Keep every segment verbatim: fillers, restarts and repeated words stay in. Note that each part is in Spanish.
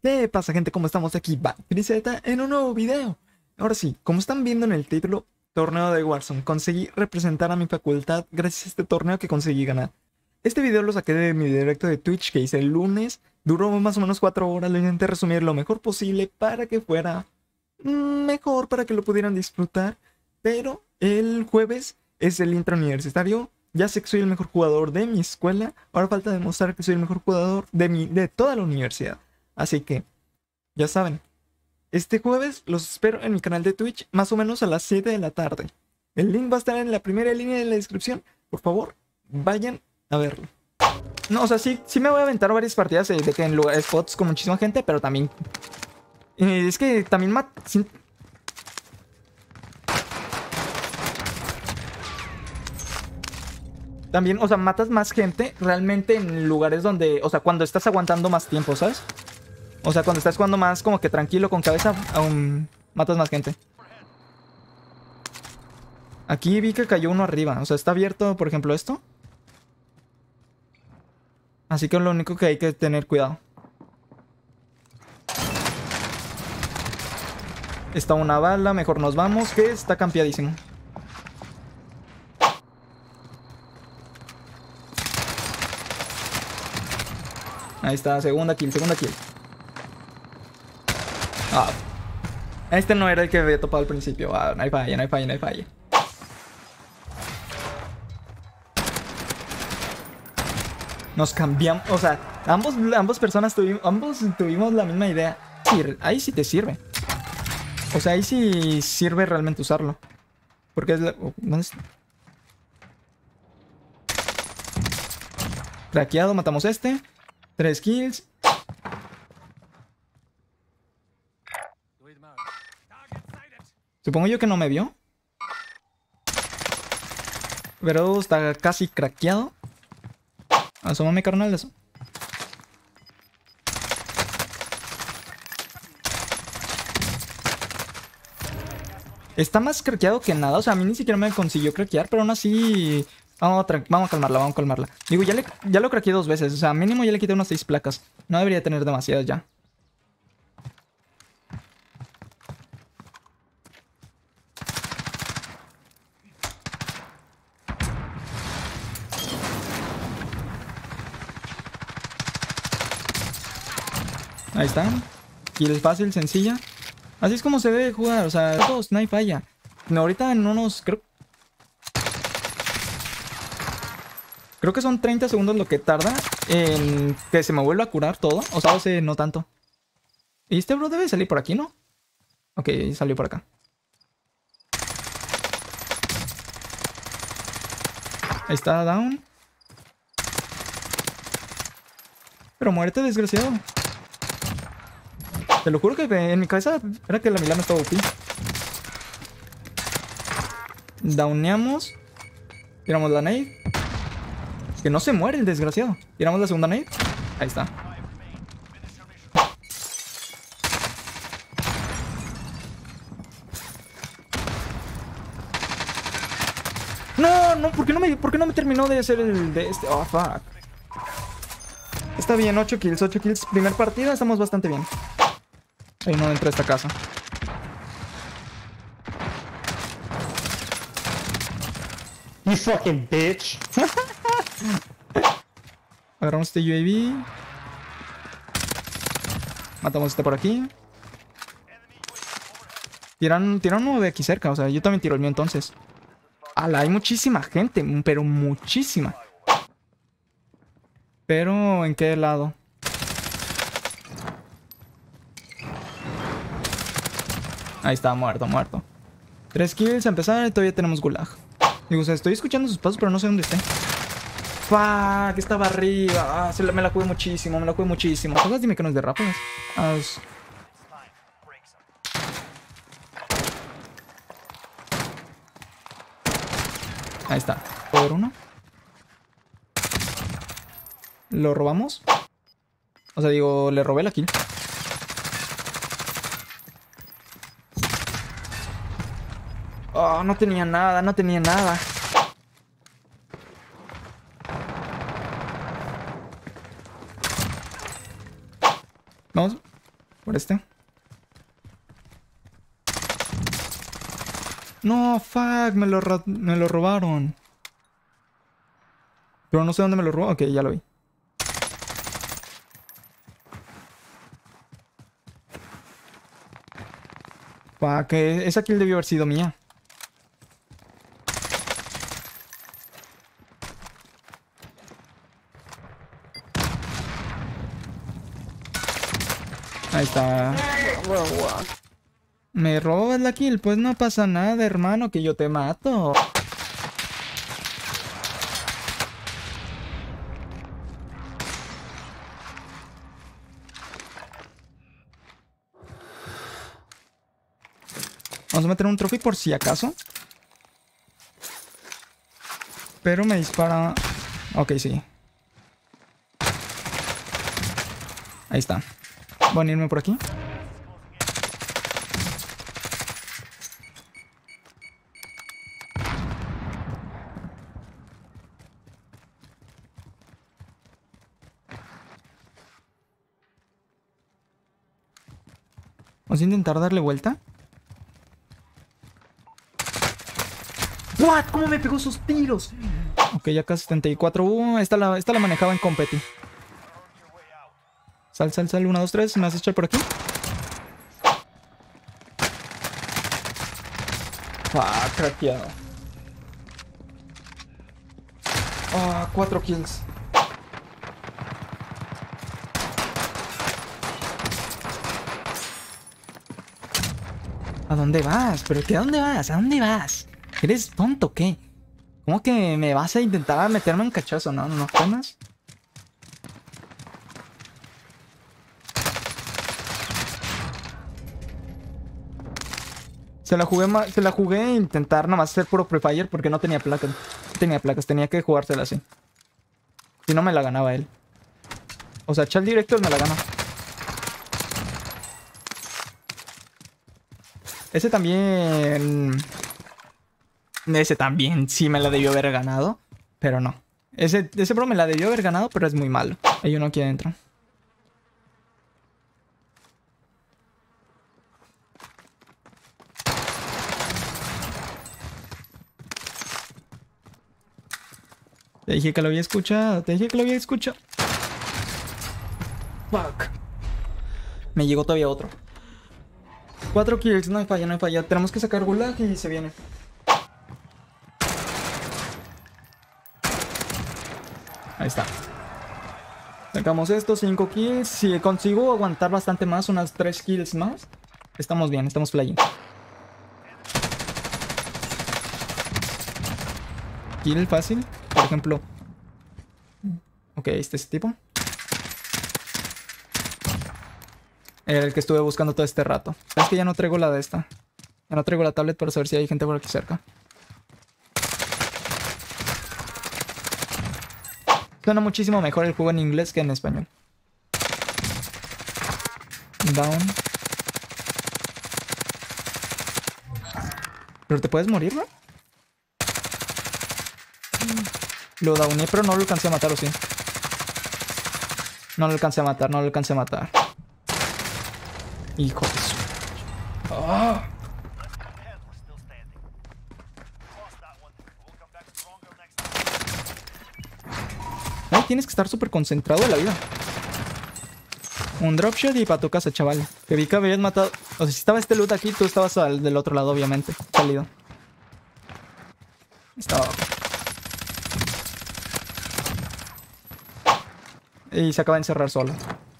¿Qué pasa, gente? ¿Cómo estamos? Aquí va Trizeta en un nuevo video. Ahora sí, como están viendo en el título, torneo de Warzone. Conseguí representar a mi facultad gracias a este torneo que conseguí ganar. Este video lo saqué de mi directo de Twitch que hice el lunes. Duró más o menos cuatro horas. Lo intenté resumir lo mejor posible para que fuera mejor, para que lo pudieran disfrutar. Pero el jueves es el intro universitario. Ya sé que soy el mejor jugador de mi escuela. Ahora falta demostrar que soy el mejor jugador de, mi, de toda la universidad. Así que, ya saben, este jueves los espero en mi canal de Twitch más o menos a las siete de la tarde. El link va a estar en la primera línea de la descripción. Por favor, vayan a verlo. No, o sea, sí, sí me voy a aventar varias partidas de, de que en lugares spots con muchísima gente, pero también... Eh, es que también... mat sin... También, o sea, matas más gente realmente en lugares donde... O sea, cuando estás aguantando más tiempo, ¿sabes? O sea, cuando estás jugando más como que tranquilo, con cabeza, aún matas más gente. Aquí vi que cayó uno arriba. O sea, está abierto, por ejemplo, esto. Así que es lo único que hay que tener cuidado. Está una bala, mejor nos vamos, que está campeadísimo. Ahí está, segunda kill, segunda kill. Ah, este no era el que había topado al principio. Ah, no hay falla, no hay falla, no hay falla. Nos cambiamos, o sea, ambos, ambas personas tuvimos, ambos tuvimos la misma idea. Sí, ahí sí te sirve. O sea, ahí sí sirve realmente usarlo. Porque es la... ¿Dónde está? Craqueado, matamos este. Tres kills. Supongo yo que no me vio. Pero está casi craqueado. Asómame, carnal, eso. Está más craqueado que nada. O sea, a mí ni siquiera me consiguió craquear. Pero aún así... Vamos a, vamos a calmarla, vamos a calmarla. Digo, ya, le, ya lo craqueé dos veces. O sea, mínimo ya le quité unas seis placas. No debería tener demasiadas ya. Ahí está. Kill fácil, sencilla. Así es como se debe jugar. O sea, todos, no hay falla. No, ahorita en unos... Creo, creo que son treinta segundos lo que tarda en que se me vuelva a curar todo. O sea, ese no tanto. Y este bro debe salir por aquí, ¿no? Ok, salió por acá. Ahí está, down. Pero muerte, desgraciado. Te lo juro que en mi cabeza era que la Milano estaba O P. Downeamos. Tiramos la nade. Que no se muere el desgraciado. Tiramos la segunda nade. Ahí está. No, no, ¿por qué no me, por qué no me terminó de hacer el de este? Oh, fuck. Está bien, ocho kills, ocho kills. Primer partida, estamos bastante bien. Ahí no entra a esta casa. You fucking bitch. Agarramos este U A V. Matamos este por aquí. Tiran, tiran uno de aquí cerca. O sea, yo también tiro el mío entonces. Ala, hay muchísima gente. Pero muchísima. Pero, ¿en qué lado? Ahí está, muerto, muerto. Tres kills a empezar y todavía tenemos gulag. Digo, o sea, estoy escuchando sus pasos, pero no sé dónde esté. Fuck, estaba arriba. Ah, se la, me la jugué muchísimo, me la jugué muchísimo. Todas dime que no es de rápidas. Ah, es... Ahí está. Por uno. Lo robamos. O sea, digo, le robé la kill. Oh, no tenía nada, no tenía nada. Vamos. Por este. No, fuck, me lo, me lo robaron. Pero no sé dónde me lo robó. Ok, ya lo vi. Fuck, esa kill debió haber sido mía. Ahí está. Me robas la kill, pues no pasa nada, hermano, que yo te mato. Vamos a meter un trophy por si acaso. Pero me dispara... Ok, sí. Ahí está. Voy a irme por aquí. Vamos a intentar darle vuelta. ¿What? ¿Cómo me pegó esos tiros? Ok, ya casi setenta y cuatro. Uh, esta la, esta la manejaba en competi. Sal, sal, sal. uno, dos, tres. ¿Me vas a echar por aquí? Ah, craqueado. Ah, cuatro kills. ¿A dónde vas? ¿Pero qué? ¿A dónde vas? ¿A dónde vas? ¿Eres tonto o qué? ¿Cómo que me vas a intentar meterme un cachazo? ¿No? ¿No temas? Se la jugué, se la jugué a intentar nada más hacer puro prefire porque no tenía placas. No tenía placas, tenía que jugársela así. Si no me la ganaba él. O sea, Child Director me la gana. Ese también... Ese también sí me la debió haber ganado. Pero no. Ese, ese bro me la debió haber ganado, pero es muy malo. Hay uno aquí adentro. Te dije que lo había escuchado. Te dije que lo había escuchado. Fuck. Me llegó todavía otro. Cuatro kills. No hay falla, no hay falla. Tenemos que sacar gulag y se viene. Ahí está. Sacamos estos cinco kills. Si consigo aguantar bastante más, unas tres kills más, estamos bien, estamos flying. Kill fácil. Por ejemplo. Ok, este es tipo. Era el que estuve buscando todo este rato. Es que ya no traigo la de esta. Ya no traigo la tablet para saber si hay gente por aquí cerca. Suena muchísimo mejor el juego en inglés que en español. Down. ¿Pero te puedes morir, no? Lo downé, pero no lo alcancé a matar, ¿o sí? No lo alcancé a matar, no lo alcancé a matar. Hijo de su... ¡Oh! Ay, tienes que estar súper concentrado en la vida. Un dropshot y para tu casa, chaval. Que vi que habías matado... O sea, si estaba este loot aquí, tú estabas al del otro lado, obviamente. Salido. Estaba... Y se acaba de encerrar solo.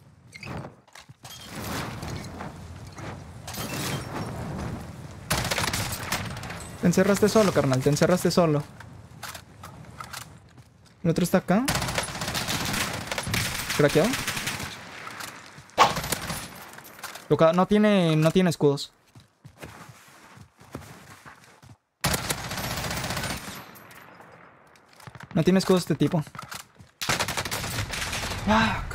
Te encerraste solo, carnal. Te encerraste solo. El otro está acá. ¿Craqueado? Toca... No tiene... No tiene escudos. No tiene escudos este tipo. Fuck.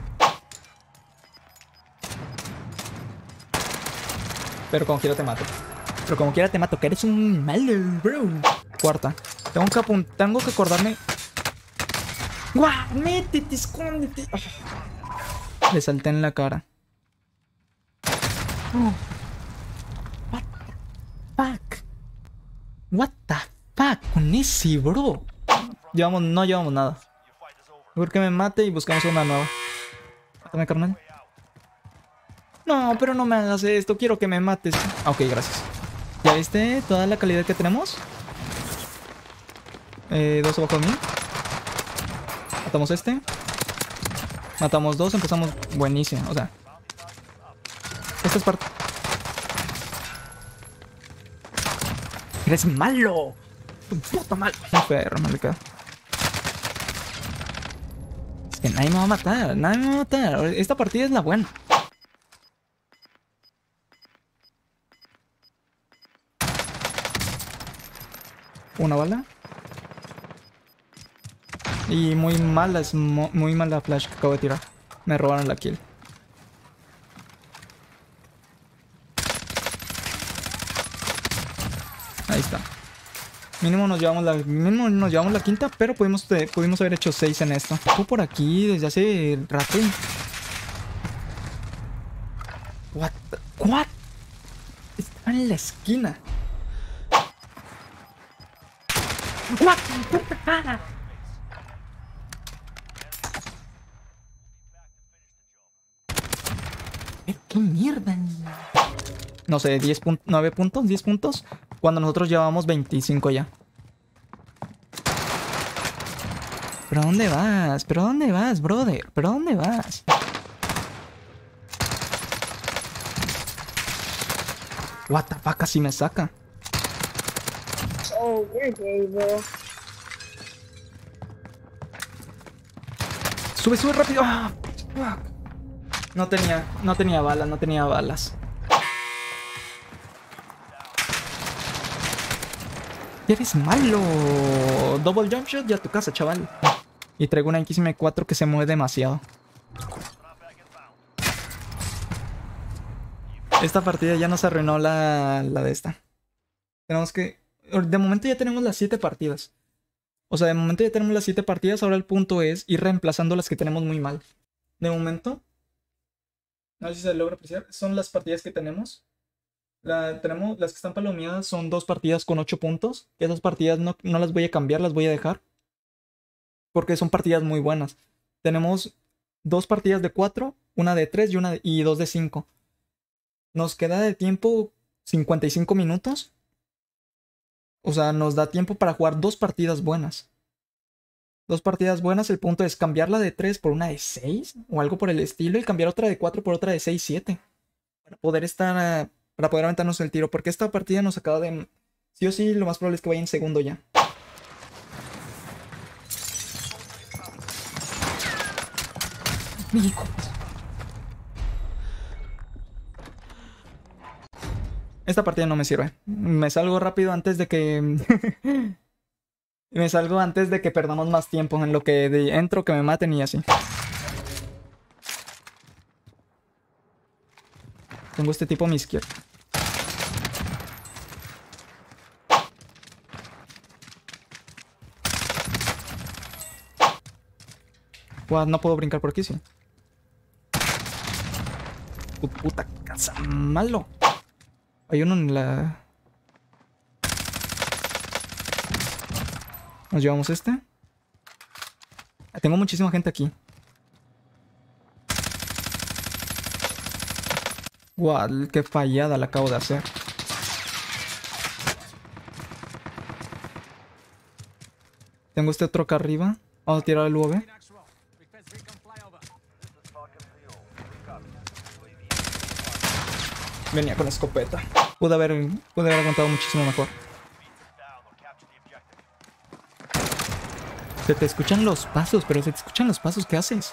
Pero como quiera te mato. Pero como quiera te mato, que eres un malo, bro. Cuarta. Tengo que apuntar. Tengo que acordarme. ¡Guau! ¡Métete! ¡Escóndete! Le salté en la cara. Oh. What the fuck? What the fuck con ese, bro. Llevamos, no llevamos nada. Mejor que me mate y buscamos una nueva. Mátame, carnal. No, pero no me hagas esto. Quiero que me mates. Ok, gracias. ¿Ya viste toda la calidad que tenemos? Eh, dos abajo de mí. Matamos este. Matamos dos, empezamos buenísimo. O sea, esta es parte. ¡Eres malo! ¡Un puto malo! Perro, marica. Es que nadie me va a matar. Nadie me va a matar. Esta partida es la buena. Una bala. Y muy mala, es mo muy mala flash que acabo de tirar. Me robaron la kill. Ahí está. Mínimo nos llevamos la, mínimo nos llevamos la quinta, pero pudimos, pudimos haber hecho seis en esto. Estuvo por aquí desde hace rato. What the, what? Estaba en la esquina. What? Pero qué mierda. No sé, diez puntos, nueve puntos, diez puntos. Cuando nosotros llevamos veinticinco ya. ¿Pero dónde vas? ¿Pero dónde vas, brother? ¿Pero dónde vas? What the fuck, casi me saca. Oh, you're gay, bro. Sube, sube rápido. Ah, fuck. No tenía, no tenía balas, no tenía balas. Eres malo. Double jump shot y a tu casa, chaval. Y traigo una X M cuatro que se mueve demasiado. Esta partida ya nos arruinó la, la de esta. Tenemos que... De momento ya tenemos las siete partidas. O sea, de momento ya tenemos las siete partidas. Ahora el punto es ir reemplazando las que tenemos muy mal. De momento... No sé si se logra apreciar. Son las partidas que tenemos. La, tenemos las que están palomeadas son dos partidas con ocho puntos. Esas partidas no, no las voy a cambiar, las voy a dejar. Porque son partidas muy buenas. Tenemos dos partidas de cuatro, una de tres y, una de, y dos de cinco. Nos queda de tiempo cincuenta y cinco minutos. O sea, nos da tiempo para jugar dos partidas buenas. Dos partidas buenas, el punto es cambiarla de tres por una de seis o algo por el estilo y cambiar otra de cuatro por otra de seis, siete. Para poder estar... Uh, para poder aventarnos el tiro, porque esta partida nos acaba de... Sí o sí, lo más probable es que vaya en segundo ya. Hijo. Esta partida no me sirve. Me salgo rápido antes de que... me salgo antes de que perdamos más tiempo en lo que de... entro, que me maten y así. Tengo este tipo a mi izquierda. Wow, no puedo brincar por aquí, sí. Tu puta casa, malo. Hay uno en la... Nos llevamos este. Tengo muchísima gente aquí. Wow, qué fallada la acabo de hacer. Tengo este otro acá arriba. Vamos a tirar el U A V. Venía con la escopeta. Pude haber, pude haber aguantado muchísimo mejor. Se te escuchan los pasos, pero se te escuchan los pasos. ¿Qué haces?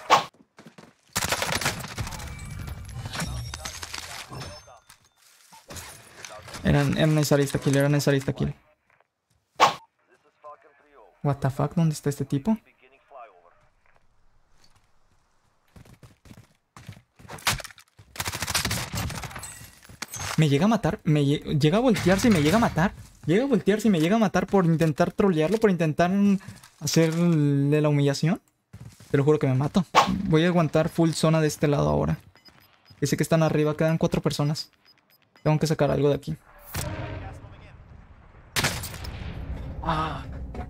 Era, era necesario esta kill, era necesario esta kill. What the fuck, ¿dónde está este tipo? Me llega a matar, me lle llega a voltearse y me llega a matar. Llega a voltearse y me llega a matar por intentar trolearlo, por intentar hacerle la humillación. Te lo juro que me mato. Voy a aguantar full zona de este lado ahora. Que sé que están arriba, quedan cuatro personas. Tengo que sacar algo de aquí. Ah.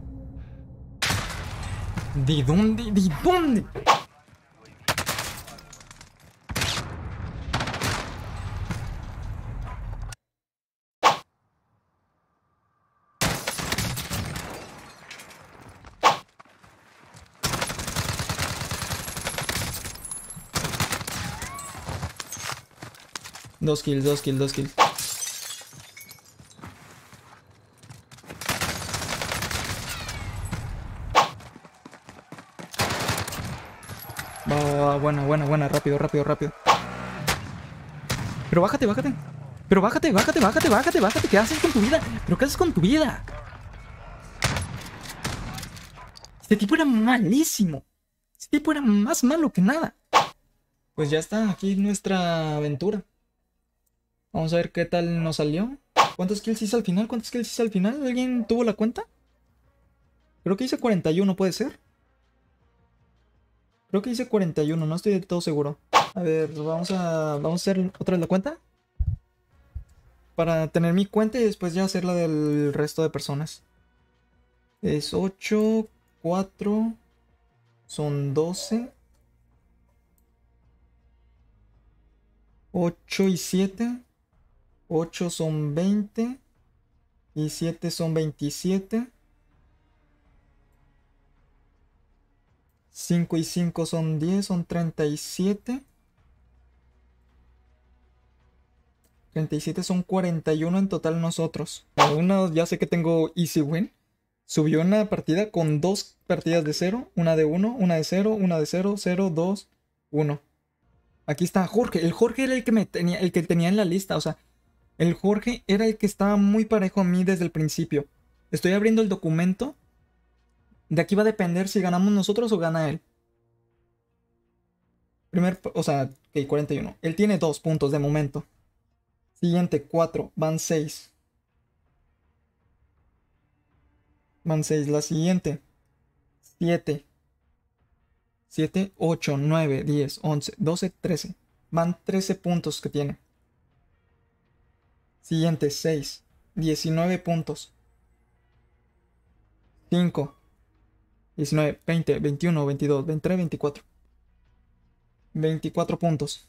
¿De dónde? ¿De dónde? Dos kills, dos kills, dos kills. Va, va, va, buena, buena, buena, rápido, rápido, rápido. Pero bájate, bájate. Pero bájate, bájate, bájate, bájate, bájate. ¿Qué haces con tu vida? ¿Pero qué haces con tu vida? Este tipo era malísimo. Este tipo era más malo que nada. Pues ya está, aquí nuestra aventura. Vamos a ver qué tal nos salió. ¿Cuántos kills hice al final? ¿Cuántos kills hice al final? ¿Alguien tuvo la cuenta? Creo que hice cuarenta y uno, ¿puede ser? Creo que hice cuarenta y uno, no estoy del todo seguro. A ver, vamos a, vamos a hacer otra vez la cuenta. Para tener mi cuenta y después ya hacer la del resto de personas. Es ocho, cuatro, son doce. ocho y siete. ocho son veinte. Y siete son veintisiete. cinco y cinco son diez, son treinta y siete. treinta y siete son cuarenta y uno en total nosotros. Una, ya sé que tengo easy win. Subió una partida con dos partidas de cero. Una de uno, una de cero, una de cero, cero, dos, uno. Aquí está Jorge. El Jorge era el que me tenía, el que tenía en la lista. O sea, el Jorge era el que estaba muy parejo a mí desde el principio. Estoy abriendo el documento. De aquí va a depender si ganamos nosotros o gana él. Primer, o sea, ok, cuarenta y uno. Él tiene dos puntos de momento. Siguiente, cuatro. Van seis. Van seis. La siguiente, siete. siete, ocho, nueve, diez, once, doce, trece. Van trece puntos que tiene. Siguiente, seis. diecinueve puntos. cinco. diecinueve, veinte, veintiuno, veintidós, veintitrés, veinticuatro. veinticuatro puntos.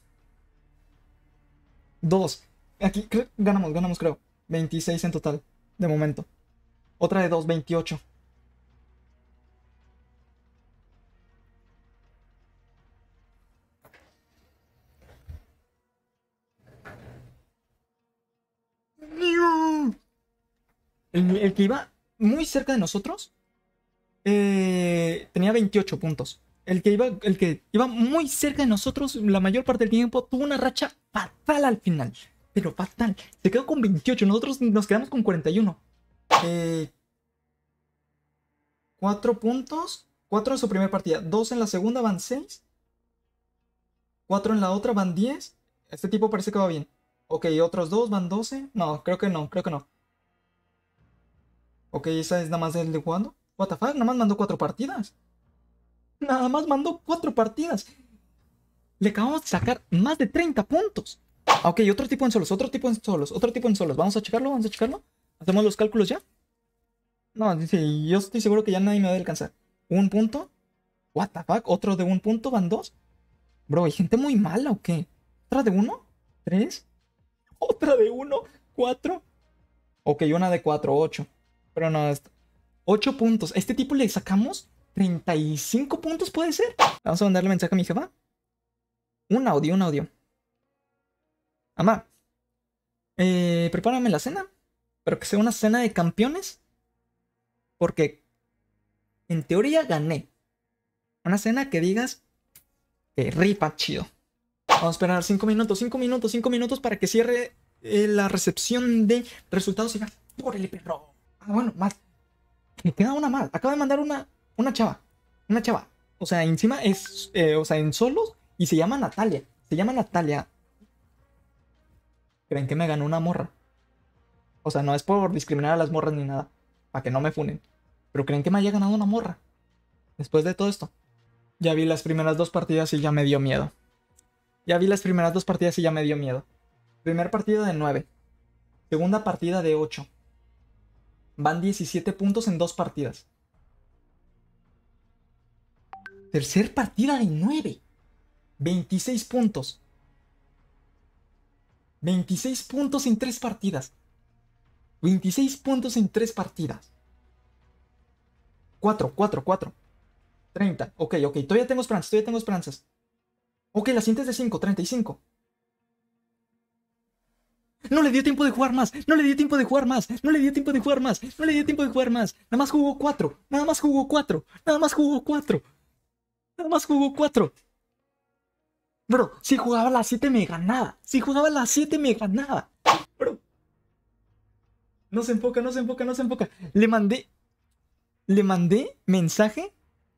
dos. Aquí ganamos, ganamos creo. veintiséis en total, de momento. Otra de dos, veintiocho. El, el que iba muy cerca de nosotros eh, tenía veintiocho puntos. El que, iba, el que iba muy cerca de nosotros la mayor parte del tiempo tuvo una racha fatal al final. Pero fatal. Se quedó con veintiocho. Nosotros nos quedamos con cuarenta y uno. Eh, cuatro puntos. cuatro en su primera partida. dos en la segunda van seis. cuatro en la otra van diez. Este tipo parece que va bien. Ok, otros dos van doce. No, creo que no, creo que no. Ok, esa es nada más el de jugando. What the fuck, nada más mandó cuatro partidas. Nada más mandó cuatro partidas. Le acabamos de sacar más de treinta puntos. Ok, otro tipo en solos, otro tipo en solos, otro tipo en solos. Vamos a checarlo, vamos a checarlo. ¿Hacemos los cálculos ya? No, sí, yo estoy seguro que ya nadie me va a alcanzar. ¿Un punto? What the fuck, otro de un punto, van dos. Bro, ¿hay gente muy mala o qué? ¿Otra de uno? ¿Tres? ¿Otra de uno? ¿Cuatro? Ok, una de cuatro, ocho. Pero no, ocho puntos. A este tipo le sacamos treinta y cinco puntos, ¿puede ser? Vamos a mandarle mensaje a mi jefa. Un audio, un audio. Mamá, eh, prepárame la cena. Pero que sea una cena de campeones. Porque en teoría gané. Una cena que digas que ripa chido. Vamos a esperar cinco minutos, cinco minutos, cinco minutos para que cierre eh, la recepción de resultados y diga, ¡órale, perro! Ah, bueno, más. Me queda una más. Acaba de mandar una, una chava. Una chava. O sea, encima es, eh, o sea, en solos y se llama Natalia. Se llama Natalia. ¿Creen que me ganó una morra? O sea, no es por discriminar a las morras ni nada. Para que no me funen. Pero ¿creen que me haya ganado una morra? Después de todo esto. Ya vi las primeras dos partidas y ya me dio miedo. Ya vi las primeras dos partidas y ya me dio miedo. Primer partido de nueve. Segunda partida de ocho. Van diecisiete puntos en dos partidas. Tercer partida de nueve. veintiséis puntos. veintiséis puntos en tres partidas. veintiséis puntos en tres partidas. cuatro, cuatro, cuatro. treinta. Ok, ok. Todavía tengo esperanzas, todavía tengo esperanzas. Ok, la siguiente es de cinco, treinta y cinco. No le dio tiempo de jugar más, no le dio tiempo de jugar más, no le dio tiempo de jugar más, no le dio tiempo de jugar más. Nada más jugó cuatro, nada más jugó cuatro, nada más jugó cuatro. Nada más jugó cuatro. Bro, si jugaba la siete me ganaba. Si jugaba la siete me ganaba. Bro. No se enfoca, no se enfoca, no se enfoca. Le mandé... Le mandé mensaje.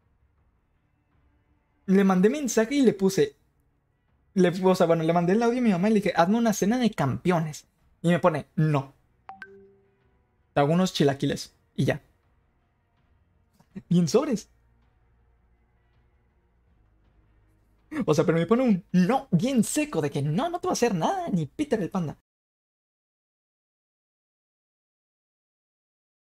Le mandé mensaje y le puse... Le, o sea, bueno, le mandé el audio a mi mamá y le dije, hazme una cena de campeones. Y me pone, no. Te hago unos chilaquiles. Y ya. Bien sobres. O sea, pero me pone un no bien seco de que no, no te va a hacer nada, ni Peter el Panda.